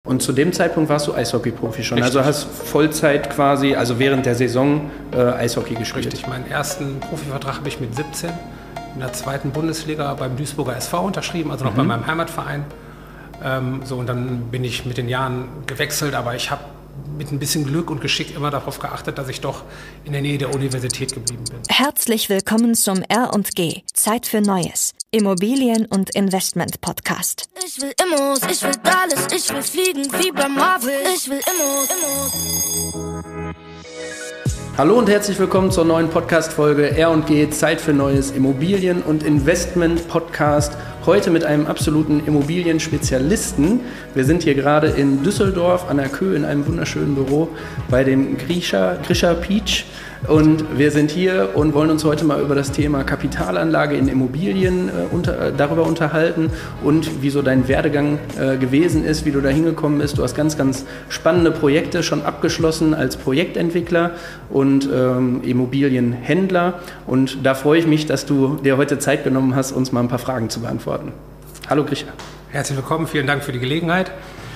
Und zu dem Zeitpunkt warst du Eishockey-Profi schon? Richtig. Also hast Vollzeit quasi, also während der Saison Eishockey gespielt? Richtig, meinen ersten Profivertrag habe ich mit 17 in der 2. Bundesliga beim Duisburger SV unterschrieben, also noch bei meinem Heimatverein. Und dann bin ich mit den Jahren gewechselt, aber ich habe mit ein bisschen Glück und Geschick immer darauf geachtet, dass ich doch in der Nähe der Universität geblieben bin. Herzlich willkommen zum R&G, Zeit für Neues, Immobilien- und Investment-Podcast. Ich will Immos, ich will alles, ich will fliegen wie bei Marvel. Ich will Immos. Hallo und herzlich willkommen zur neuen Podcast-Folge R&G, Zeit für Neues, Immobilien- und Investment-Podcast. Heute mit einem absoluten Immobilienspezialisten. Wir sind hier gerade in Düsseldorf an der Köh in einem wunderschönen Büro bei dem Grisha Peach. Und wir sind hier und wollen uns heute mal über das Thema Kapitalanlage in Immobilien darüber unterhalten und wie so dein Werdegang gewesen ist, wie du da hingekommen bist. Du hast ganz, ganz spannende Projekte schon abgeschlossen als Projektentwickler und Immobilienhändler. Und da freue ich mich, dass du dir heute Zeit genommen hast, uns mal ein paar Fragen zu beantworten. Hallo Grisha. Herzlich willkommen, vielen Dank für die Gelegenheit.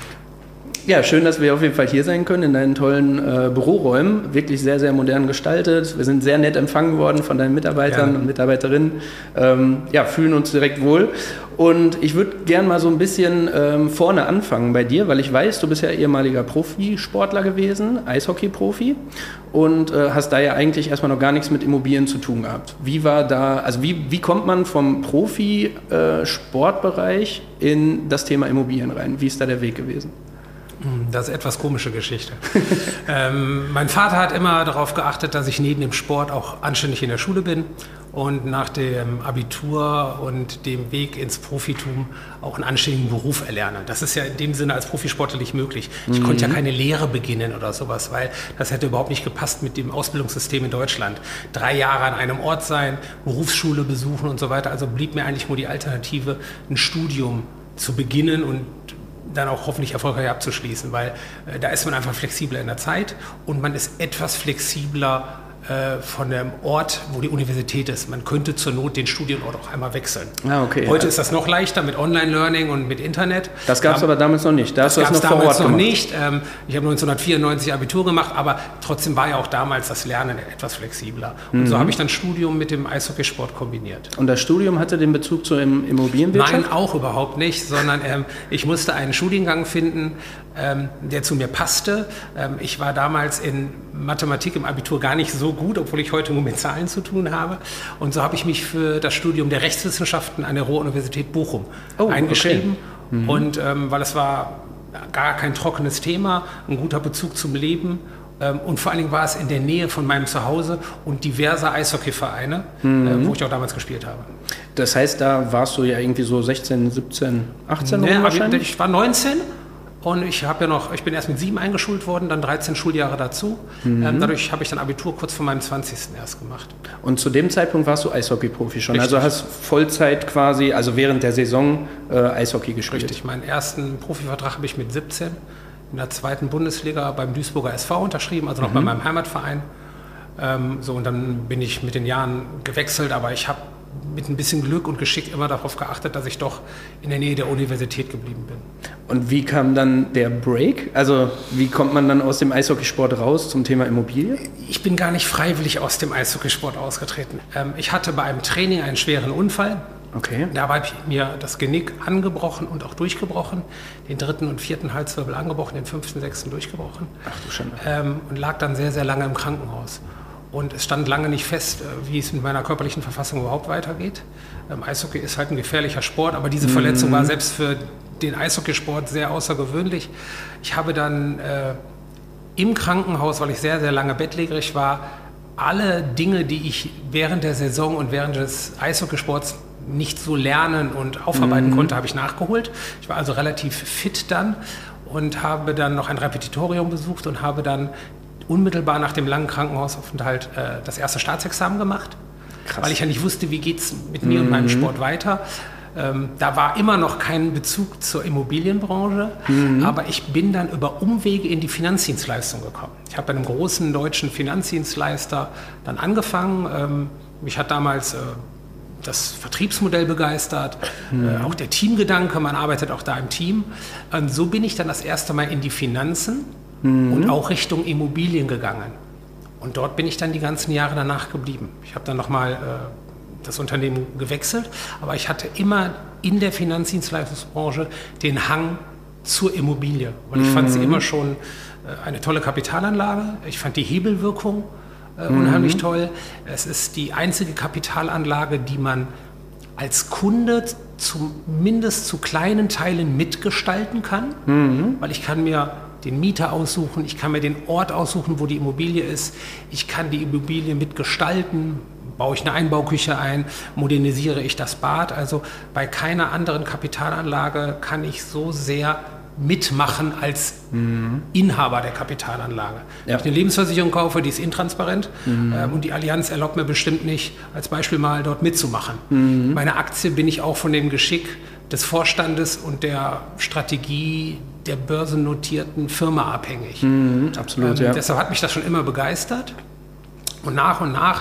Ja, schön, dass wir auf jeden Fall hier sein können in deinen tollen Büroräumen. Wirklich sehr, sehr modern gestaltet. Wir sind sehr nett empfangen worden von deinen Mitarbeitern und Mitarbeiterinnen. Fühlen uns direkt wohl. Und ich würde gern mal so ein bisschen vorne anfangen bei dir, weil ich weiß, du bist ja ehemaliger Profisportler gewesen, Eishockey-Profi und hast da ja eigentlich erstmal noch gar nichts mit Immobilien zu tun gehabt. Wie war da, also wie kommt man vom Profisportbereich in das Thema Immobilien rein? Wie ist da der Weg gewesen? Das ist etwas komische Geschichte. Mein Vater hat immer darauf geachtet, dass ich neben dem Sport auch anständig in der Schule bin und nach dem Abitur und dem Weg ins Profitum auch einen anständigen Beruf erlerne. Das ist ja in dem Sinne als Profisportler nicht möglich. Ich konnte ja keine Lehre beginnen oder sowas, weil das hätte überhaupt nicht gepasst mit dem Ausbildungssystem in Deutschland. 3 Jahre an einem Ort sein, Berufsschule besuchen und so weiter. Also blieb mir eigentlich nur die Alternative, ein Studium zu beginnen und dann auch hoffentlich erfolgreich abzuschließen, weil da ist man einfach flexibler in der Zeit und man ist etwas flexibler von dem Ort, wo die Universität ist. Man könnte zur Not den Studienort auch einmal wechseln. Okay. Heute ist das noch leichter mit Online-Learning und mit Internet. Das gab es aber damals noch nicht. Das gab es damals noch nicht. Ich habe 1994 Abitur gemacht, aber trotzdem war ja auch damals das Lernen etwas flexibler. Und so habe ich dann Studium mit dem Eishockeysport kombiniert. Und das Studium hatte den Bezug zur Immobilienwirtschaft? Nein, auch überhaupt nicht, sondern ich musste einen Studiengang finden, der zu mir passte. Ich war damals in Mathematik im Abitur gar nicht so gut, obwohl ich heute nur mit Zahlen zu tun habe. Und so habe ich mich für das Studium der Rechtswissenschaften an der Ruhr-Universität Bochum eingeschrieben. Okay. Und weil es war gar kein trockenes Thema, ein guter Bezug zum Leben. Und vor allen Dingen war es in der Nähe von meinem Zuhause und diverser Eishockeyvereine, wo ich auch damals gespielt habe. Das heißt, da warst du ja irgendwie so 16, 17, 18 wahrscheinlich? Ich war 19. Und ich bin erst mit 7 eingeschult worden, dann 13 Schuljahre dazu. Dadurch habe ich dann Abitur kurz vor meinem 20. erst gemacht. Und zu dem Zeitpunkt warst du Eishockey-Profi schon? Richtig. Also hast Vollzeit quasi, also während der Saison Eishockey gespielt? Richtig, meinen ersten Profivertrag habe ich mit 17 in der 2. Bundesliga beim Duisburger SV unterschrieben, also noch bei meinem Heimatverein. Und dann bin ich mit den Jahren gewechselt, aber ich habe mit ein bisschen Glück und Geschick immer darauf geachtet, dass ich doch in der Nähe der Universität geblieben bin. Und wie kam dann der Break? Also wie kommt man dann aus dem Eishockeysport raus zum Thema Immobilie? Ich bin gar nicht freiwillig aus dem Eishockeysport ausgetreten. Ich hatte bei einem Training einen schweren Unfall. Okay. Da habe ich mir das Genick angebrochen und auch durchgebrochen. Den 3. und 4. Halswirbel angebrochen, den 5. und 6. durchgebrochen. Ach du Schande. Und lag dann sehr, sehr lange im Krankenhaus. Und es stand lange nicht fest, wie es mit meiner körperlichen Verfassung überhaupt weitergeht. Eishockey ist halt ein gefährlicher Sport, aber diese Verletzung war selbst für den Eishockeysport sehr außergewöhnlich. Ich habe dann im Krankenhaus, weil ich sehr, sehr lange bettlägerig war, alle Dinge, die ich während der Saison und während des Eishockeysports nicht so lernen und aufarbeiten konnte, habe ich nachgeholt. Ich war also relativ fit dann und habe dann noch ein Repetitorium besucht und habe dann unmittelbar nach dem langen Krankenhausaufenthalt das erste Staatsexamen gemacht. Krass. Weil ich ja nicht wusste, wie geht es mit mir und meinem Sport weiter. Da war immer noch kein Bezug zur Immobilienbranche, aber ich bin dann über Umwege in die Finanzdienstleistung gekommen. Ich habe bei einem großen deutschen Finanzdienstleister dann angefangen. Mich hat damals das Vertriebsmodell begeistert, auch der Teamgedanke, man arbeitet auch da im Team. Und so bin ich dann das erste Mal in die Finanzen und auch Richtung Immobilien gegangen. Und dort bin ich dann die ganzen Jahre danach geblieben. Ich habe dann nochmal das Unternehmen gewechselt, aber ich hatte immer in der Finanzdienstleistungsbranche den Hang zur Immobilie. Und ich fand sie immer schon eine tolle Kapitalanlage. Ich fand die Hebelwirkung unheimlich toll. Es ist die einzige Kapitalanlage, die man als Kunde zumindest zu kleinen Teilen mitgestalten kann, weil ich kann mir den Mieter aussuchen, ich kann mir den Ort aussuchen, wo die Immobilie ist, ich kann die Immobilie mitgestalten, baue ich eine Einbauküche ein, modernisiere ich das Bad. Also bei keiner anderen Kapitalanlage kann ich so sehr mitmachen als Inhaber der Kapitalanlage. Wenn ich eine Lebensversicherung kaufe, die ist intransparent und die Allianz erlaubt mir bestimmt nicht, als Beispiel mal dort mitzumachen. Meine Aktie bin ich auch von dem Geschick des Vorstandes und der Strategie der börsennotierten Firma abhängig. Absolut, Deshalb hat mich das schon immer begeistert und nach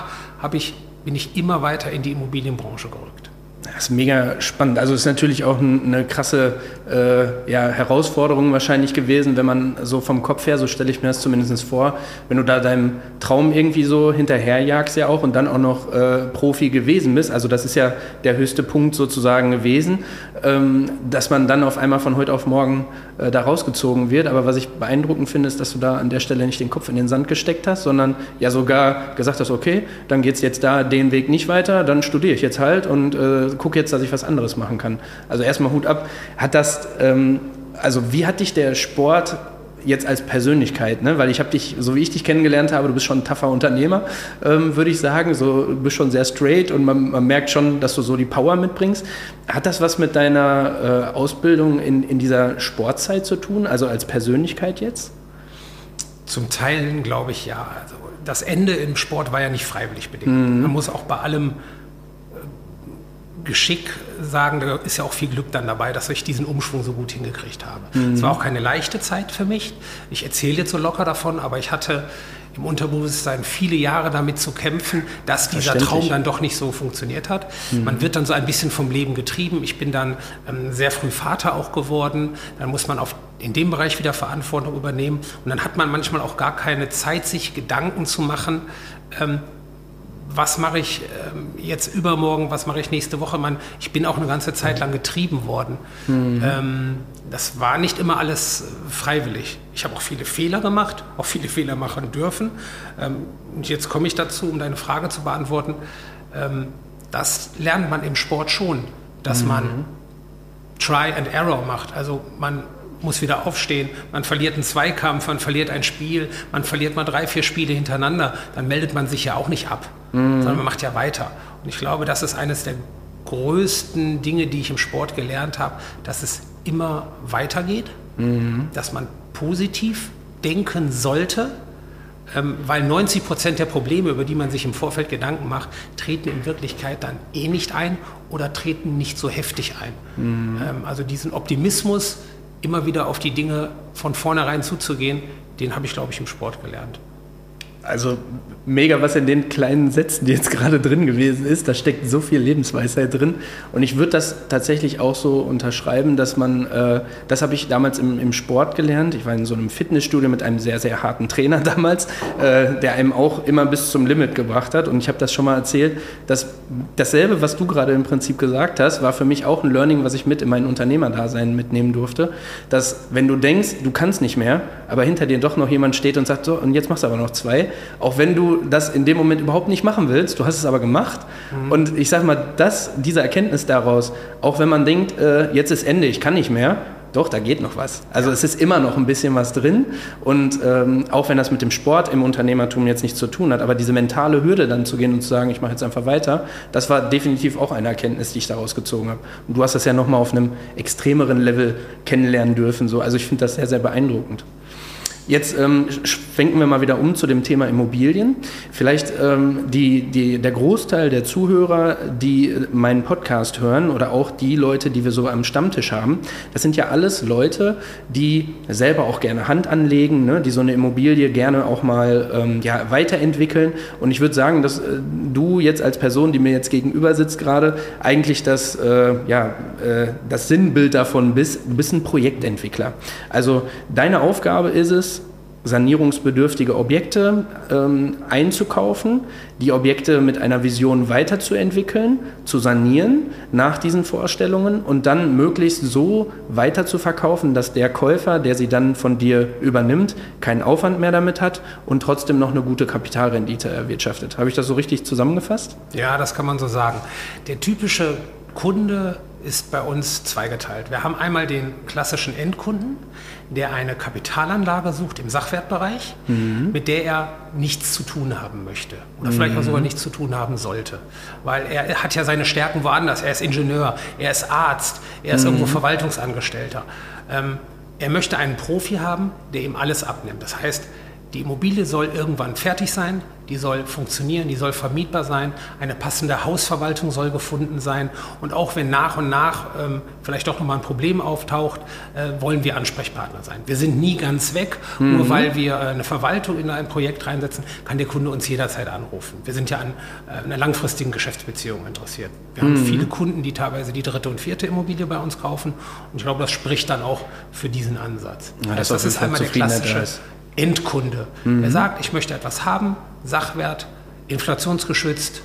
bin ich immer weiter in die Immobilienbranche gerückt. Das ist mega spannend. Also es ist natürlich auch eine krasse Herausforderung wahrscheinlich gewesen, wenn man so vom Kopf her, so stelle ich mir das zumindest vor, wenn du da deinem Traum irgendwie so hinterherjagst ja auch und dann auch noch Profi gewesen bist, also das ist ja der höchste Punkt sozusagen gewesen, dass man dann auf einmal von heute auf morgen da rausgezogen wird. Aber was ich beeindruckend finde, ist, dass du da an der Stelle nicht den Kopf in den Sand gesteckt hast, sondern ja sogar gesagt hast, okay, dann geht es jetzt da den Weg nicht weiter, dann studiere ich jetzt halt und gucke jetzt, dass ich was anderes machen kann. Also erstmal Hut ab. Hat das, wie hat dich der Sport jetzt als Persönlichkeit, ne? Weil ich habe dich, so wie ich dich kennengelernt habe, du bist schon ein tougher Unternehmer, würde ich sagen. So, du bist schon sehr straight und man merkt schon, dass du so die Power mitbringst. Hat das was mit deiner Ausbildung in dieser Sportzeit zu tun, also als Persönlichkeit jetzt? Zum Teil glaube ich ja. Also das Ende im Sport war ja nicht freiwillig bedingt. Man muss auch bei allem Geschick sagen, da ist ja auch viel Glück dann dabei, dass ich diesen Umschwung so gut hingekriegt habe. Es war auch keine leichte Zeit für mich. Ich erzähle jetzt so locker davon, aber ich hatte im Unterbewusstsein viele Jahre damit zu kämpfen, dass dieser Traum dann doch nicht so funktioniert hat. Man wird dann so ein bisschen vom Leben getrieben. Ich bin dann sehr früh Vater auch geworden. Dann muss man in dem Bereich wieder Verantwortung übernehmen. Und dann hat man manchmal auch gar keine Zeit, sich Gedanken zu machen, was mache ich jetzt übermorgen, was mache ich nächste Woche? Ich bin auch eine ganze Zeit lang getrieben worden. Das war nicht immer alles freiwillig. Ich habe auch viele Fehler gemacht, auch viele Fehler machen dürfen. Und jetzt komme ich dazu, um deine Frage zu beantworten. Das lernt man im Sport schon, dass man Try and Error macht. Also man muss wieder aufstehen, man verliert einen Zweikampf, man verliert ein Spiel, man verliert mal 3, 4 Spiele hintereinander, dann meldet man sich ja auch nicht ab, sondern man macht ja weiter. Und ich glaube, das ist eines der größten Dinge, die ich im Sport gelernt habe, dass es immer weitergeht, dass man positiv denken sollte, weil 90% der Probleme, über die man sich im Vorfeld Gedanken macht, treten in Wirklichkeit dann nicht ein oder treten nicht so heftig ein. Also diesen Optimismus, immer wieder auf die Dinge von vornherein zuzugehen, den habe ich, glaube ich, im Sport gelernt. Also mega, was in den kleinen Sätzen, die jetzt gerade drin gewesen ist, da steckt so viel Lebensweisheit drin. Und ich würde das tatsächlich auch so unterschreiben, dass man, das habe ich damals im Sport gelernt. Ich war in so einem Fitnessstudio mit einem sehr, sehr harten Trainer damals, der einem auch immer bis zum Limit gebracht hat. Und ich habe das schon mal erzählt, dass dasselbe, was du gerade im Prinzip gesagt hast, war für mich auch ein Learning, was ich mit in mein Unternehmerdasein mitnehmen durfte. Dass, wenn du denkst, du kannst nicht mehr, aber hinter dir doch noch jemand steht und sagt, so, und jetzt machst du aber noch 2, auch wenn du das in dem Moment überhaupt nicht machen willst, du hast es aber gemacht. Und ich sage mal, diese Erkenntnis daraus, auch wenn man denkt, jetzt ist Ende, ich kann nicht mehr, doch, da geht noch was. Also es ist immer noch ein bisschen was drin und auch wenn das mit dem Sport im Unternehmertum jetzt nichts zu tun hat, aber diese mentale Hürde dann zu gehen und zu sagen, ich mache jetzt einfach weiter, das war definitiv auch eine Erkenntnis, die ich daraus gezogen habe. Und du hast das ja nochmal auf einem extremeren Level kennenlernen dürfen. So. Also ich finde das sehr, sehr beeindruckend. Jetzt schwenken wir mal wieder um zu dem Thema Immobilien. Vielleicht der Großteil der Zuhörer, die meinen Podcast hören oder auch die Leute, die wir so am Stammtisch haben, das sind ja alles Leute, die selber auch gerne Hand anlegen, ne? Die so eine Immobilie gerne auch mal weiterentwickeln. Und ich würde sagen, dass du jetzt als Person, die mir jetzt gegenüber sitzt gerade, eigentlich das Sinnbild davon bist. Du bist ein Projektentwickler. Also deine Aufgabe ist es, sanierungsbedürftige Objekte einzukaufen, die Objekte mit einer Vision weiterzuentwickeln, zu sanieren nach diesen Vorstellungen und dann möglichst so weiter zu verkaufen, dass der Käufer, der sie dann von dir übernimmt, keinen Aufwand mehr damit hat und trotzdem noch eine gute Kapitalrendite erwirtschaftet. Habe ich das so richtig zusammengefasst? Ja, das kann man so sagen. Der typische Kunde ist bei uns zweigeteilt. Wir haben einmal den klassischen Endkunden, der eine Kapitalanlage sucht im Sachwertbereich, mit der er nichts zu tun haben möchte oder vielleicht auch sogar nichts zu tun haben sollte. Weil er hat ja seine Stärken woanders. Er ist Ingenieur, er ist Arzt, er ist irgendwo Verwaltungsangestellter. Er möchte einen Profi haben, der ihm alles abnimmt. Das heißt, die Immobilie soll irgendwann fertig sein, die soll funktionieren, die soll vermietbar sein, eine passende Hausverwaltung soll gefunden sein und auch wenn nach und nach vielleicht doch nochmal ein Problem auftaucht, wollen wir Ansprechpartner sein. Wir sind nie ganz weg, nur weil wir eine Verwaltung in ein Projekt reinsetzen, kann der Kunde uns jederzeit anrufen. Wir sind ja an einer langfristigen Geschäftsbeziehung interessiert. Wir haben viele Kunden, die teilweise die 3. und 4. Immobilie bei uns kaufen und ich glaube, das spricht dann auch für diesen Ansatz. Ja, das ist einmal der klassische Endkunde. Der sagt, ich möchte etwas haben, Sachwert, inflationsgeschützt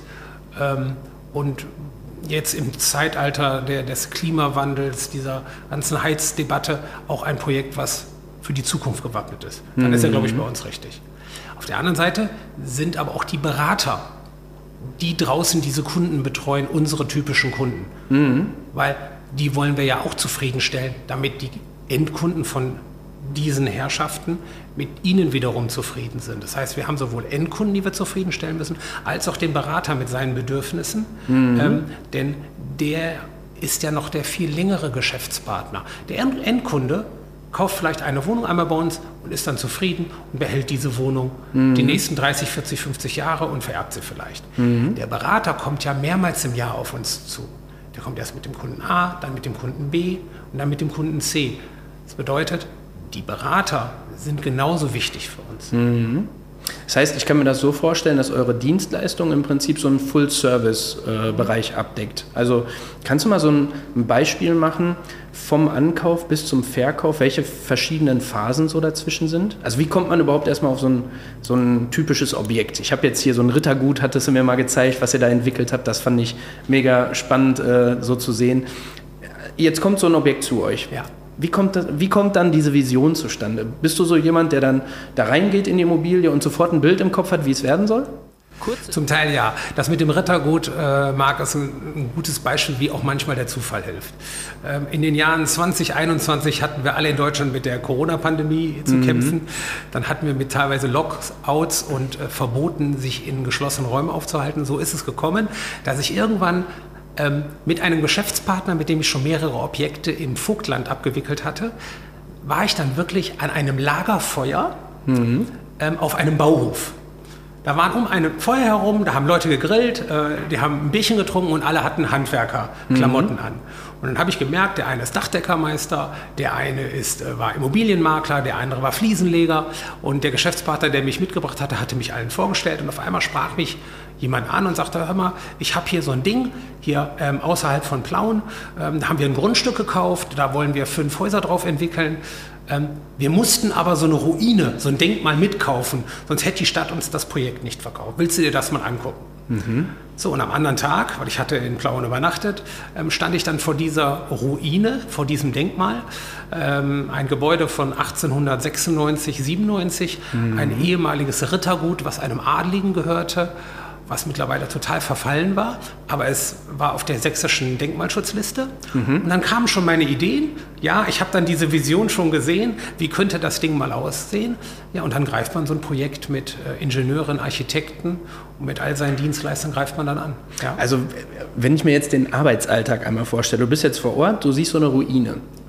und jetzt im Zeitalter des Klimawandels, dieser ganzen Heizdebatte, auch ein Projekt, was für die Zukunft gewappnet ist. Dann ist er, glaube ich, bei uns richtig. Auf der anderen Seite sind aber auch die Berater, die draußen diese Kunden betreuen, unsere typischen Kunden. Weil die wollen wir ja auch zufriedenstellen, damit die Endkunden von diesen Herrschaften mit ihnen wiederum zufrieden sind. Das heißt, wir haben sowohl Endkunden, die wir zufriedenstellen müssen, als auch den Berater mit seinen Bedürfnissen. Denn der ist ja noch der viel längere Geschäftspartner. Der Endkunde kauft vielleicht eine Wohnung einmal bei uns und ist dann zufrieden und behält diese Wohnung die nächsten 30, 40, 50 Jahre und vererbt sie vielleicht. Der Berater kommt ja mehrmals im Jahr auf uns zu. Der kommt erst mit dem Kunden A, dann mit dem Kunden B und dann mit dem Kunden C. Das bedeutet, die Berater sind genauso wichtig für uns. Das heißt, ich kann mir das so vorstellen, dass eure Dienstleistung im Prinzip so einen Full-Service-Bereich abdeckt. Also kannst du mal so ein Beispiel machen vom Ankauf bis zum Verkauf, welche verschiedenen Phasen so dazwischen sind? Also wie kommt man überhaupt erstmal auf so ein typisches Objekt? Ich habe jetzt hier so ein Rittergut, hattest du mir mal gezeigt, was ihr da entwickelt habt. Das fand ich mega spannend so zu sehen. Jetzt kommt so ein Objekt zu euch. Ja. Wie kommt dann diese Vision zustande? Bist du so jemand, der dann da reingeht in die Immobilie und sofort ein Bild im Kopf hat, wie es werden soll? Zum Teil ja. Das mit dem Rittergut, Marc, ist ein gutes Beispiel, wie auch manchmal der Zufall hilft. In den Jahren 2021 hatten wir alle in Deutschland mit der Corona-Pandemie zu kämpfen. Dann hatten wir mit teilweise Lockouts und Verboten, sich in geschlossenen Räumen aufzuhalten. So ist es gekommen, dass ich irgendwann mit einem Geschäftspartner, mit dem ich schon mehrere Objekte im Vogtland abgewickelt hatte, war ich dann wirklich an einem Lagerfeuer auf einem Bauhof. Da waren um ein Feuer herum, da haben Leute gegrillt, die haben ein Bierchen getrunken und alle hatten Handwerkerklamotten an. Und dann habe ich gemerkt, der eine ist Dachdeckermeister, der eine war Immobilienmakler, der andere war Fliesenleger und der Geschäftspartner, der mich mitgebracht hatte, hatte mich allen vorgestellt und auf einmal sprach mich jemand an und sagte, hör mal, ich habe hier so ein Ding, hier außerhalb von Plauen, da haben wir ein Grundstück gekauft, da wollen wir 5 Häuser drauf entwickeln. Wir mussten aber so eine Ruine, so ein Denkmal mitkaufen, sonst hätte die Stadt uns das Projekt nicht verkauft. Willst du dir das mal angucken? So, und am anderen Tag, weil ich hatte in Plauen übernachtet, stand ich dann vor dieser Ruine, vor diesem Denkmal, ein Gebäude von 1896, 97, ein ehemaliges Rittergut, was einem Adligen gehörte, was mittlerweile total verfallen war, aber es war auf der sächsischen Denkmalschutzliste. Und dann kamen schon meine Ideen. Ja, ich habe dann diese Vision schon gesehen, wie könnte das Ding mal aussehen. Ja, und dann greift man so ein Projekt mit Ingenieuren, Architekten und mit all seinen Dienstleistern greift man dann an. Ja. Also wenn ich mir jetzt den Arbeitsalltag einmal vorstelle, du bist jetzt vor Ort, du siehst so eine Ruine.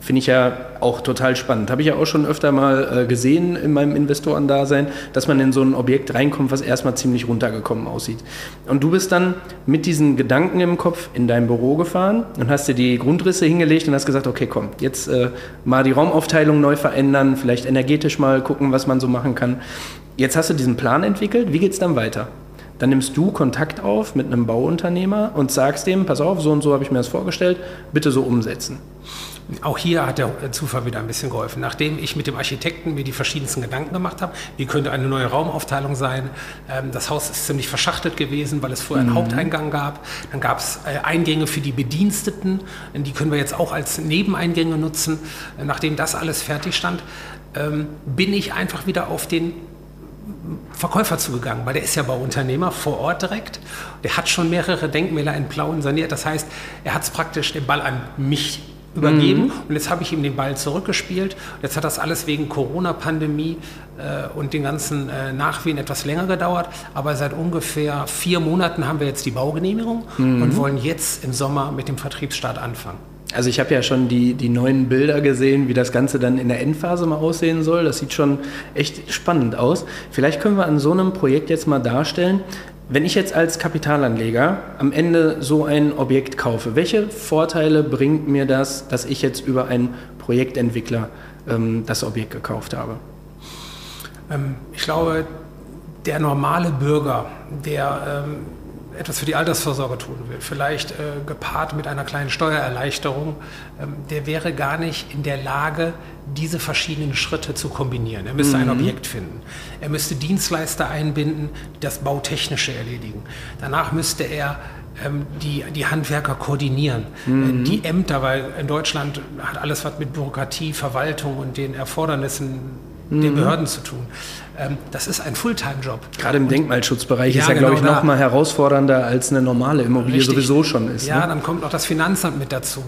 Finde ich ja auch total spannend. Habe ich ja auch schon öfter mal gesehen in meinem Investorendasein, dass man in so ein Objekt reinkommt, was erstmal ziemlich runtergekommen aussieht. Und du bist dann mit diesen Gedanken im Kopf in dein Büro gefahren und hast dir die Grundrisse hingelegt und hast gesagt, okay, komm, jetzt mal die Raumaufteilung neu verändern, vielleicht energetisch mal gucken, was man so machen kann. Jetzt hast du diesen Plan entwickelt. Wie geht es dann weiter? Dann nimmst du Kontakt auf mit einem Bauunternehmer und sagst dem, pass auf, so und so habe ich mir das vorgestellt, bitte so umsetzen. Auch hier hat der Zufall wieder ein bisschen geholfen. Nachdem ich mit dem Architekten mir die verschiedensten Gedanken gemacht habe, wie könnte eine neue Raumaufteilung sein. Das Haus ist ziemlich verschachtet gewesen, weil es vorher einen Haupteingang gab. Dann gab es Eingänge für die Bediensteten, die können wir jetzt auch als Nebeneingänge nutzen. Nachdem das alles fertig stand, bin ich einfach wieder auf den Verkäufer zugegangen, weil der ist ja Bauunternehmer vor Ort direkt. Der hat schon mehrere Denkmäler in Plauen saniert. Das heißt, er hat es praktisch den Ball an mich übergeben und jetzt habe ich ihm den Ball zurückgespielt. Jetzt hat das alles wegen Corona-Pandemie und den ganzen Nachwehen etwas länger gedauert, aber seit ungefähr 4 Monaten haben wir jetzt die Baugenehmigung und wollen jetzt im Sommer mit dem Vertriebsstart anfangen. Also ich habe ja schon die neuen Bilder gesehen, wie das Ganze dann in der Endphase mal aussehen soll. Das sieht schon echt spannend aus. Vielleicht können wir an so einem Projekt jetzt mal darstellen, wenn ich jetzt als Kapitalanleger am Ende so ein Objekt kaufe, welche Vorteile bringt mir das, dass ich jetzt über einen Projektentwickler das Objekt gekauft habe? Ich glaube, der normale Bürger, der etwas für die Altersvorsorge tun will, vielleicht gepaart mit einer kleinen Steuererleichterung, der wäre gar nicht in der Lage, diese verschiedenen Schritte zu kombinieren. Er müsste ein Objekt finden. Er müsste Dienstleister einbinden, die das Bautechnische erledigen. Danach müsste er die Handwerker koordinieren, die Ämter, weil in Deutschland hat alles was mit Bürokratie, Verwaltung und den Erfordernissen der Behörden zu tun. Das ist ein Fulltime-Job. Gerade im Denkmalschutzbereich ist ja, glaube ich, noch mal herausfordernder, als eine normale Immobilie sowieso schon ist. Ja, ne? Dann kommt noch das Finanzamt mit dazu.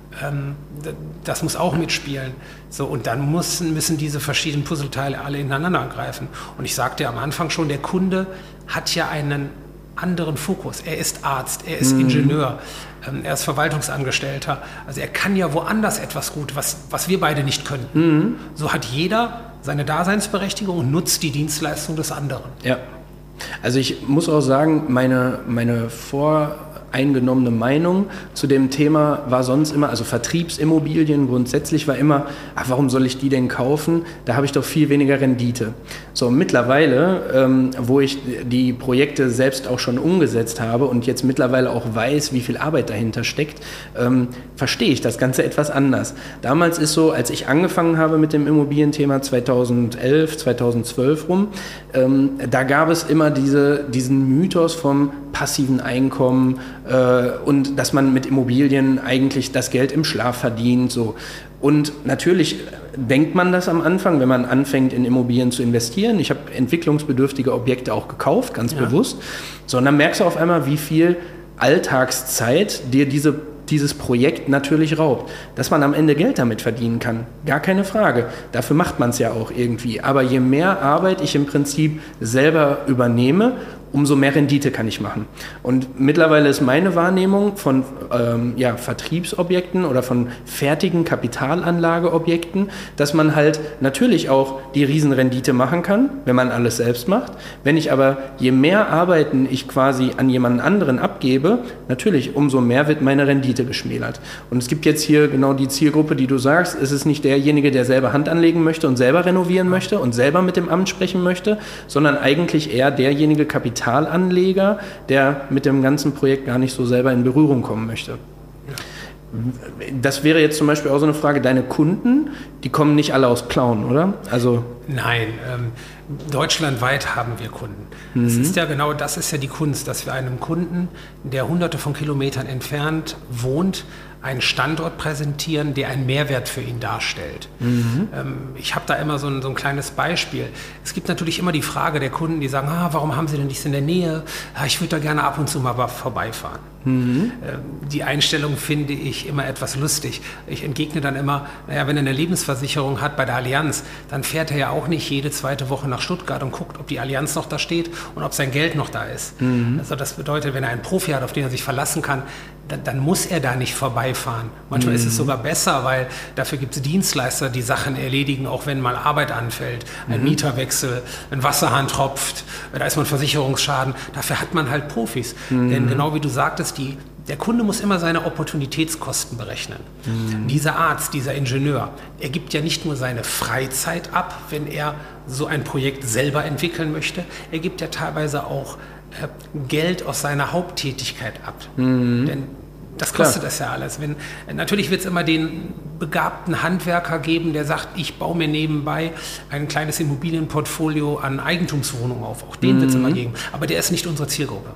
Das muss auch mitspielen. So, und dann müssen diese verschiedenen Puzzleteile alle ineinander greifen. Und ich sagte ja am Anfang schon, der Kunde hat ja einen anderen Fokus. Er ist Arzt, er ist Ingenieur, er ist Verwaltungsangestellter. Also er kann ja woanders etwas gut, was wir beide nicht können. So hat jeder seine Daseinsberechtigung und nutzt die Dienstleistung des anderen. Ja, also ich muss auch sagen, meine voreingenommene Meinung zu dem Thema war sonst immer, also Vertriebsimmobilien grundsätzlich war immer, warum soll ich die denn kaufen? Da habe ich doch viel weniger Rendite. So, mittlerweile, wo ich die Projekte selbst auch schon umgesetzt habe und jetzt mittlerweile auch weiß, wie viel Arbeit dahinter steckt, verstehe ich das Ganze etwas anders. Damals ist so, als ich angefangen habe mit dem Immobilienthema 2011, 2012 rum, da gab es immer diesen Mythos vom passiven Einkommen und dass man mit Immobilien eigentlich das Geld im Schlaf verdient. So. Und natürlich denkt man das am Anfang, wenn man anfängt, in Immobilien zu investieren. Ich habe entwicklungsbedürftige Objekte auch gekauft, ganz bewusst. So, und dann merkst du auf einmal, wie viel Alltagszeit dir dieses Projekt natürlich raubt. Dass man am Ende Geld damit verdienen kann, gar keine Frage. Dafür macht man es ja auch irgendwie. Aber je mehr Arbeit ich im Prinzip selber übernehme, umso mehr Rendite kann ich machen. Und mittlerweile ist meine Wahrnehmung von Vertriebsobjekten oder von fertigen Kapitalanlageobjekten, dass man halt natürlich auch die Riesenrendite machen kann, wenn man alles selbst macht. Wenn ich aber, je mehr Arbeiten ich quasi an jemanden anderen abgebe, natürlich umso mehr wird meine Rendite geschmälert. Und es gibt jetzt hier genau die Zielgruppe, die du sagst, es ist nicht derjenige, der selber Hand anlegen möchte und selber renovieren möchte und selber mit dem Amt sprechen möchte, sondern eigentlich eher derjenige Kapitalanleger, der mit dem ganzen Projekt gar nicht so selber in Berührung kommen möchte. Das wäre jetzt zum Beispiel auch so eine Frage, deine Kunden, die kommen nicht alle aus Plauen, oder? Also nein, deutschlandweit haben wir Kunden. Das ist ja genau, das ist ja die Kunst, dass wir einem Kunden, der hunderte von Kilometern entfernt wohnt, einen Standort präsentieren, der einen Mehrwert für ihn darstellt. Ich habe da immer so ein kleines Beispiel. Es gibt natürlich immer die Frage der Kunden, die sagen, warum haben Sie denn nichts in der Nähe? Ich würde da gerne ab und zu mal vorbeifahren. Die Einstellung finde ich immer etwas lustig. Ich entgegne dann immer, wenn er eine Lebensversicherung hat bei der Allianz, dann fährt er ja auch nicht jede zweite Woche nach Stuttgart und guckt, ob die Allianz noch da steht und ob sein Geld noch da ist. Also das bedeutet, wenn er einen Profi hat, auf den er sich verlassen kann, dann muss er da nicht vorbeifahren. Manchmal ist es sogar besser, weil dafür gibt es Dienstleister, die Sachen erledigen, auch wenn mal Arbeit anfällt, ein Mieterwechsel, ein Wasserhahn tropft, da ist mal ein Versicherungsschaden. Dafür hat man halt Profis. Denn genau wie du sagtest, der Kunde muss immer seine Opportunitätskosten berechnen. Dieser Arzt, dieser Ingenieur, er gibt ja nicht nur seine Freizeit ab, wenn er so ein Projekt selber entwickeln möchte, er gibt ja teilweise auch Geld aus seiner Haupttätigkeit ab. Denn das kostet das ja alles. Natürlich wird es immer den begabten Handwerker geben, der sagt, ich baue mir nebenbei ein kleines Immobilienportfolio an Eigentumswohnungen auf. Auch den wird es immer geben. Aber der ist nicht unsere Zielgruppe.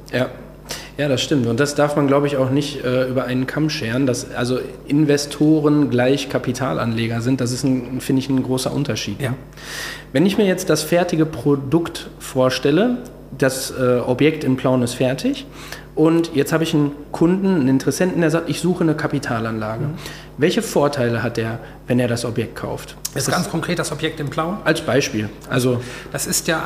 Ja, das stimmt. Und das darf man, glaube ich, auch nicht über einen Kamm scheren, dass also Investoren gleich Kapitalanleger sind. Das ist, finde ich, ein großer Unterschied. Ja. Wenn ich mir jetzt das fertige Produkt vorstelle, das Objekt in Plauen ist fertig und jetzt habe ich einen Kunden, einen Interessenten, der sagt, ich suche eine Kapitalanlage. Welche Vorteile hat der, wenn er das Objekt kauft? Das ist ganz konkret das Objekt in Plauen? Als Beispiel. Also das ist ja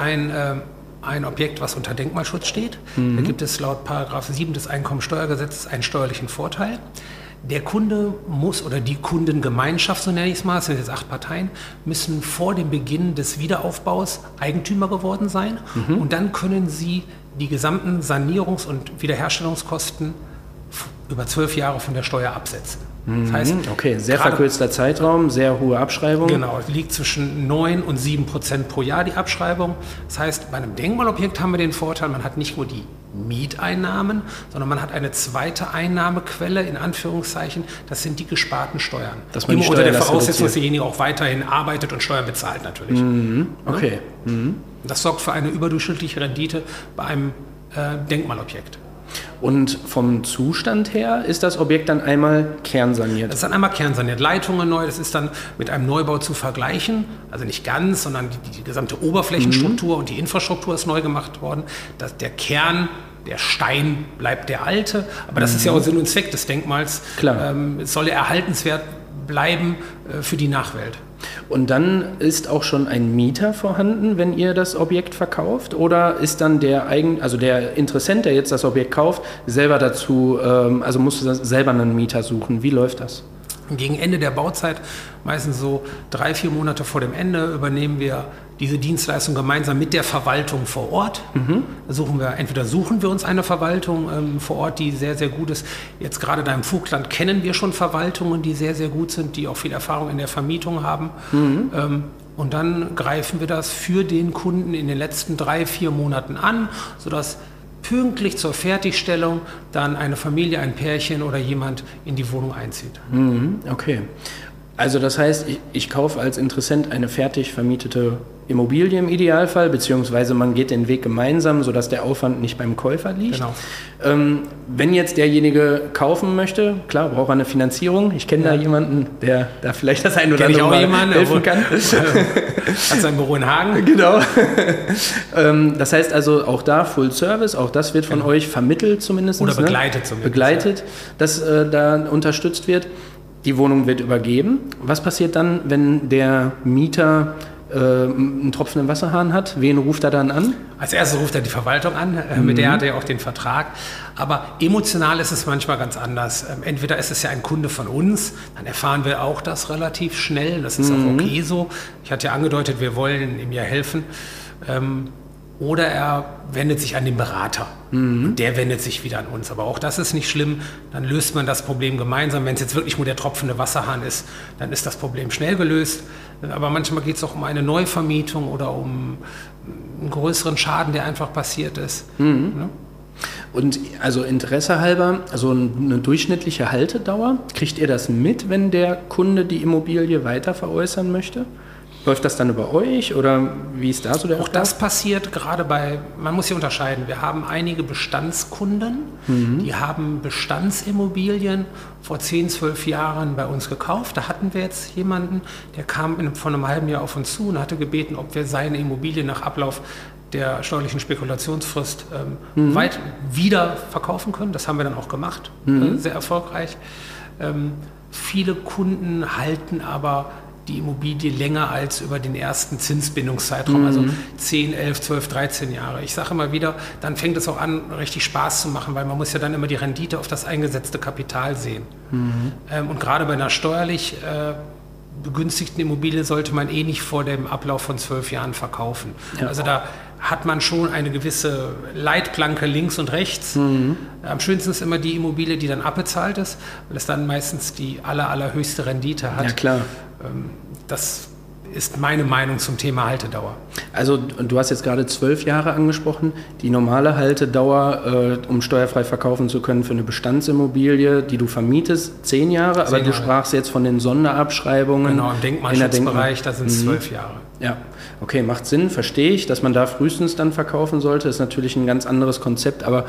ein Objekt, was unter Denkmalschutz steht. Da gibt es laut § 7 des Einkommensteuergesetzes einen steuerlichen Vorteil. Der Kunde muss, oder die Kundengemeinschaft, so nenne ich es mal, es sind jetzt 8 Parteien, müssen vor dem Beginn des Wiederaufbaus Eigentümer geworden sein. Und dann können sie die gesamten Sanierungs- und Wiederherstellungskosten über 12 Jahre von der Steuer absetzen. Das heißt, okay, sehr verkürzter Zeitraum, sehr hohe Abschreibung. Genau, es liegt zwischen 9 und 7% pro Jahr die Abschreibung. Das heißt, bei einem Denkmalobjekt haben wir den Vorteil, man hat nicht nur die Mieteinnahmen, sondern man hat eine zweite Einnahmequelle, in Anführungszeichen, das sind die gesparten Steuern. Dass man immer die unter der Steuerlast Voraussetzung, dass reduziert. derjenige auch weiterhin arbeitet und Steuern bezahlt natürlich. Okay. Das sorgt für eine überdurchschnittliche Rendite bei einem Denkmalobjekt. Und vom Zustand her ist das Objekt dann einmal kernsaniert? Das ist dann einmal kernsaniert, Leitungen neu, das ist dann mit einem Neubau zu vergleichen, also nicht ganz, sondern die gesamte Oberflächenstruktur und die Infrastruktur ist neu gemacht worden. Der Kern, der Stein bleibt der alte, aber das ist ja auch Sinn und Zweck des Denkmals. Klar. Es soll erhaltenswert bleiben für die Nachwelt. Und dann ist auch schon ein Mieter vorhanden, wenn ihr das Objekt verkauft? Oder ist dann der Interessent, der jetzt das Objekt kauft, selber dazu, also musst du selber einen Mieter suchen? Wie läuft das? Gegen Ende der Bauzeit, meistens so 3-4 Monate vor dem Ende, übernehmen wir diese Dienstleistung gemeinsam mit der Verwaltung vor Ort. Entweder suchen wir uns eine Verwaltung vor Ort, die sehr, sehr gut ist. Jetzt gerade da im Vogtland kennen wir schon Verwaltungen, die sehr, sehr gut sind, die auch viel Erfahrung in der Vermietung haben. Und dann greifen wir das für den Kunden in den letzten 3-4 Monaten an, sodass pünktlich zur Fertigstellung dann eine Familie, ein Pärchen oder jemand in die Wohnung einzieht. Okay. Also das heißt, ich kaufe als Interessent eine fertig vermietete Immobilie im Idealfall, beziehungsweise man geht den Weg gemeinsam, sodass der Aufwand nicht beim Käufer liegt. Genau. Wenn jetzt derjenige kaufen möchte, klar, braucht er eine Finanzierung. Ich kenne da jemanden, der da vielleicht das ein oder andere Mal helfen kann. Hat sein Büro in Hagen. Genau. Das heißt also auch da Full Service, auch das wird von euch vermittelt zumindest. Oder begleitet zumindest. Begleitet, dass da unterstützt wird. Die Wohnung wird übergeben. Was passiert dann, wenn der Mieter einen tropfenden Wasserhahn hat? Wen ruft er dann an? Als erstes ruft er die Verwaltung an, mit der hat er auch den Vertrag. Aber emotional ist es manchmal ganz anders. Entweder ist es ja ein Kunde von uns, dann erfahren wir auch das relativ schnell. Das ist auch okay so. Ich hatte ja angedeutet, wir wollen ihm ja helfen. Oder er wendet sich an den Berater und der wendet sich wieder an uns. Aber auch das ist nicht schlimm, dann löst man das Problem gemeinsam. Wenn es jetzt wirklich nur der tropfende Wasserhahn ist, dann ist das Problem schnell gelöst. Aber manchmal geht es auch um eine Neuvermietung oder um einen größeren Schaden, der einfach passiert ist. Ne? Und also Interesse halber, also eine durchschnittliche Haltedauer, kriegt ihr das mit, wenn der Kunde die Immobilie weiter veräußern möchte? Läuft das dann über euch oder wie ist da so der Ablauf? Auch das passiert gerade man muss hier unterscheiden, wir haben einige Bestandskunden, die haben Bestandsimmobilien vor 10-12 Jahren bei uns gekauft. Da hatten wir jetzt jemanden, der kam vor einem halben Jahr auf uns zu und hatte gebeten, ob wir seine Immobilie nach Ablauf der steuerlichen Spekulationsfrist weit wieder verkaufen können. Das haben wir dann auch gemacht, sehr erfolgreich. Viele Kunden halten aber die Immobilie länger als über den ersten Zinsbindungszeitraum, also 10, 11, 12, 13 Jahre. Ich sage immer wieder, dann fängt es auch an, richtig Spaß zu machen, weil man muss ja dann immer die Rendite auf das eingesetzte Kapital sehen. Und gerade bei einer steuerlich begünstigten Immobilie sollte man nicht vor dem Ablauf von 12 Jahren verkaufen. Ja. Also da hat man schon eine gewisse Leitplanke links und rechts. Am schönsten ist immer die Immobilie, die dann abbezahlt ist, weil es dann meistens die allerhöchste Rendite hat. Ja, klar. Das ist meine Meinung zum Thema Haltedauer. Also du hast jetzt gerade 12 Jahre angesprochen. Die normale Haltedauer, um steuerfrei verkaufen zu können für eine Bestandsimmobilie, die du vermietest, 10 Jahre. 10 aber du sprachst jetzt von den Sonderabschreibungen. Genau, im Denkmalschutzbereich, da sind es 12 Jahre. Ja, okay, macht Sinn, verstehe ich, dass man da frühestens dann verkaufen sollte. Ist natürlich ein ganz anderes Konzept, aber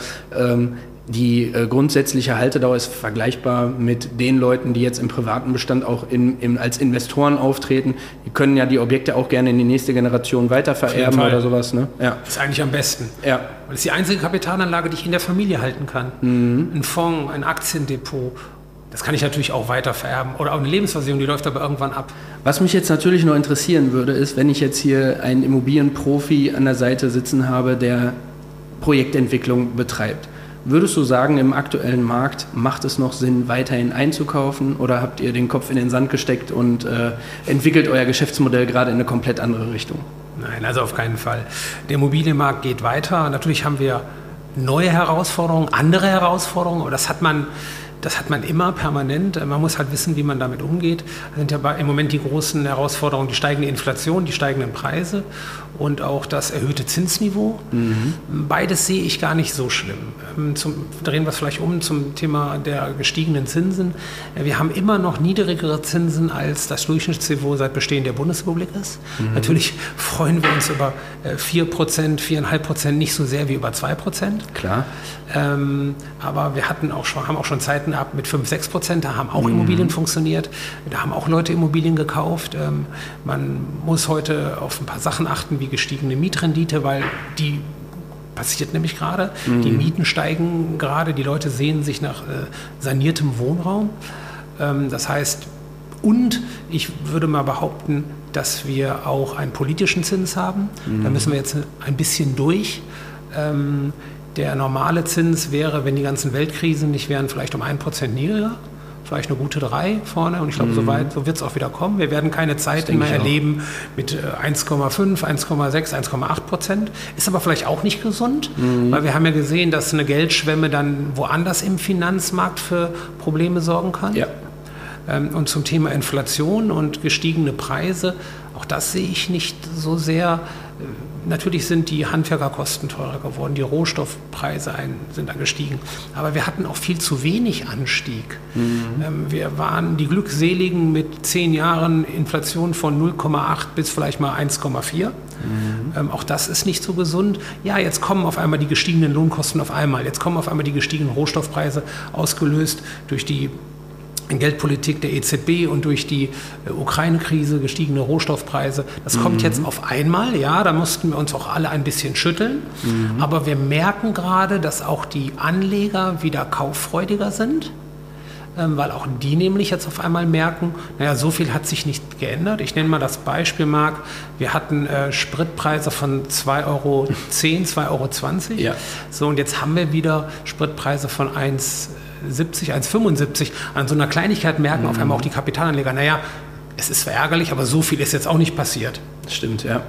die grundsätzliche Haltedauer ist vergleichbar mit den Leuten, die jetzt im privaten Bestand auch als Investoren auftreten. Die können ja die Objekte auch gerne in die nächste Generation weitervererben oder sowas. Ne? Ja. Das ist eigentlich am besten. Ja. Weil das ist die einzige Kapitalanlage, die ich in der Familie halten kann. Ein Fonds, ein Aktiendepot. Das kann ich natürlich auch weiter vererben. Oder auch eine Lebensversicherung, die läuft aber irgendwann ab. Was mich jetzt natürlich noch interessieren würde, ist, wenn ich jetzt hier einen Immobilienprofi an der Seite sitzen habe, der Projektentwicklung betreibt. Würdest du sagen, im aktuellen Markt macht es noch Sinn, weiterhin einzukaufen, oder habt ihr den Kopf in den Sand gesteckt und entwickelt euer Geschäftsmodell gerade in eine komplett andere Richtung? Nein, also auf keinen Fall. Der Immobilienmarkt geht weiter. Natürlich haben wir neue Herausforderungen, andere Herausforderungen, aber das hat man immer permanent. Man muss halt wissen, wie man damit umgeht. Das sind ja im Moment die großen Herausforderungen, die steigende Inflation, die steigenden Preise und auch das erhöhte Zinsniveau. Beides sehe ich gar nicht so schlimm. Drehen wir es vielleicht um zum Thema der gestiegenen Zinsen. Wir haben immer noch niedrigere Zinsen, als das Durchschnittsniveau seit Bestehen der Bundesrepublik ist. Natürlich freuen wir uns über 4%, 4,5% nicht so sehr wie über 2%. Klar. Aber wir haben auch schon Zeiten ab mit 5-6%, da haben auch Immobilien funktioniert, da haben auch Leute Immobilien gekauft. Man muss heute auf ein paar Sachen achten, wie gestiegene Mietrendite, weil die passiert nämlich gerade. Die Mieten steigen gerade, die Leute sehnen sich nach saniertem Wohnraum. Das heißt, und ich würde mal behaupten, dass wir auch einen politischen Zins haben. Da müssen wir jetzt ein bisschen durch. Der normale Zins wäre, wenn die ganzen Weltkrisen nicht wären, vielleicht um 1% niedriger, vielleicht eine gute 3 vorne. Und ich glaube, so wird es auch wieder kommen. Wir werden keine Zeit mehr erleben mit 1,5, 1,6, 1,8%. Ist aber vielleicht auch nicht gesund, weil wir haben ja gesehen, dass eine Geldschwemme dann woanders im Finanzmarkt für Probleme sorgen kann. Ja. Und zum Thema Inflation und gestiegene Preise, auch das sehe ich nicht so sehr. Natürlich sind die Handwerkerkosten teurer geworden, die Rohstoffpreise sind angestiegen, aber wir hatten auch viel zu wenig Anstieg. Wir waren die Glückseligen mit 10 Jahren Inflation von 0,8 bis vielleicht mal 1,4. Auch das ist nicht so gesund. Ja, jetzt kommen auf einmal die gestiegenen Lohnkosten jetzt kommen auf einmal die gestiegenen Rohstoffpreise, ausgelöst durch die Geldpolitik der EZB und durch die Ukraine-Krise, gestiegene Rohstoffpreise. Das kommt jetzt auf einmal, ja, da mussten wir uns auch alle ein bisschen schütteln. Aber wir merken gerade, dass auch die Anleger wieder kauffreudiger sind, weil auch die nämlich jetzt auf einmal merken, naja, so viel hat sich nicht geändert. Ich nenne mal das Beispiel, Marc, wir hatten Spritpreise von 2,10 Euro, 2,20 Euro. Ja. So, und jetzt haben wir wieder Spritpreise von 1,70, 1,75. An so einer Kleinigkeit merken auf einmal auch die Kapitalanleger, naja, es ist ärgerlich, aber so viel ist jetzt auch nicht passiert. Das stimmt, ja.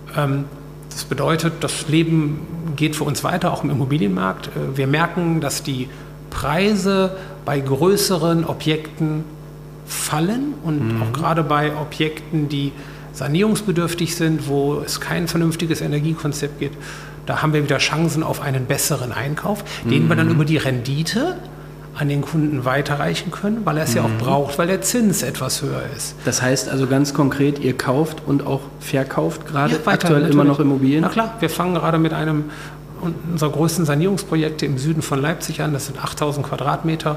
Das bedeutet, das Leben geht für uns weiter, auch im Immobilienmarkt. Wir merken, dass die Preise bei größeren Objekten fallen und auch gerade bei Objekten, die sanierungsbedürftig sind, wo es kein vernünftiges Energiekonzept gibt, da haben wir wieder Chancen auf einen besseren Einkauf, den wir dann über die Rendite an den Kunden weiterreichen können, weil er es ja auch braucht, weil der Zins etwas höher ist. Das heißt also ganz konkret, ihr kauft und auch verkauft gerade aktuell immer noch Immobilien? Na klar, wir fangen gerade mit einem unserer größten Sanierungsprojekte im Süden von Leipzig an, das sind 8.000 Quadratmeter.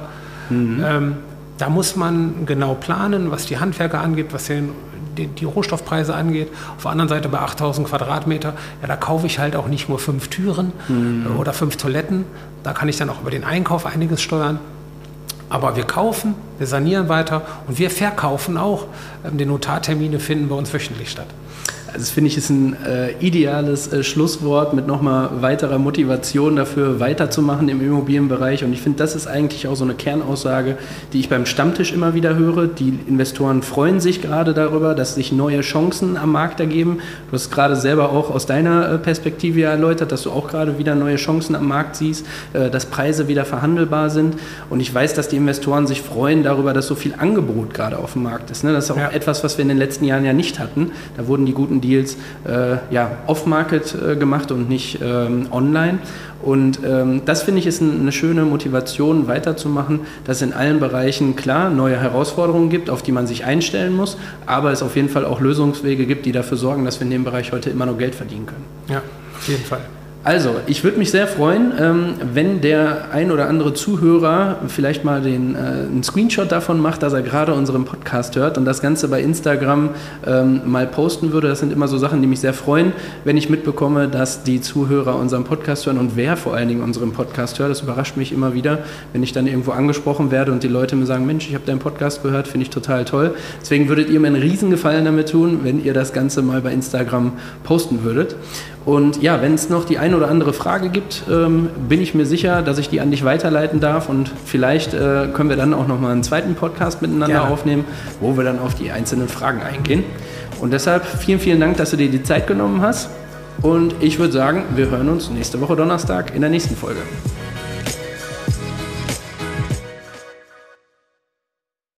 Da muss man genau planen, was die Handwerker angeht, was die Rohstoffpreise angeht. Auf der anderen Seite bei 8.000 Quadratmeter, ja, da kaufe ich halt auch nicht nur 5 Türen oder 5 Toiletten. Da kann ich dann auch über den Einkauf einiges steuern. Aber wir kaufen, wir sanieren weiter und wir verkaufen auch. Die Notartermine finden bei uns wöchentlich statt. Das finde ich ist ein ideales Schlusswort mit nochmal weiterer Motivation dafür weiterzumachen im Immobilienbereich. Und ich finde, das ist eigentlich auch so eine Kernaussage, die ich beim Stammtisch immer wieder höre. Die Investoren freuen sich gerade darüber, dass sich neue Chancen am Markt ergeben. Du hast gerade selber auch aus deiner Perspektive erläutert, dass du auch gerade wieder neue Chancen am Markt siehst, dass Preise wieder verhandelbar sind. Und ich weiß, dass die Investoren sich freuen darüber, dass so viel Angebot gerade auf dem Markt ist. Das ist auch etwas, was wir in den letzten Jahren ja nicht hatten. Da wurden die guten Deals off-market gemacht und nicht online. Und das, finde ich, ist eine schöne Motivation, weiterzumachen, dass es in allen Bereichen klar neue Herausforderungen gibt, auf die man sich einstellen muss, aber es auf jeden Fall auch Lösungswege gibt, die dafür sorgen, dass wir in dem Bereich heute immer noch Geld verdienen können. Ja, auf jeden Fall. Also, ich würde mich sehr freuen, wenn der ein oder andere Zuhörer vielleicht mal einen Screenshot davon macht, dass er gerade unseren Podcast hört und das Ganze bei Instagram mal posten würde. Das sind immer so Sachen, die mich sehr freuen, wenn ich mitbekomme, dass die Zuhörer unseren Podcast hören und wer vor allen Dingen unseren Podcast hört. Das überrascht mich immer wieder, wenn ich dann irgendwo angesprochen werde und die Leute mir sagen, Mensch, ich habe deinen Podcast gehört, finde ich total toll. Deswegen würdet ihr mir einen Riesengefallen damit tun, wenn ihr das Ganze mal bei Instagram posten würdet. Und ja, wenn es noch die eine oder andere Frage gibt, bin ich mir sicher, dass ich die an dich weiterleiten darf und vielleicht können wir dann auch nochmal einen zweiten Podcast miteinander aufnehmen, wo wir dann auf die einzelnen Fragen eingehen. Und deshalb vielen, vielen Dank, dass du dir die Zeit genommen hast und ich würde sagen, wir hören uns nächste Woche Donnerstag in der nächsten Folge.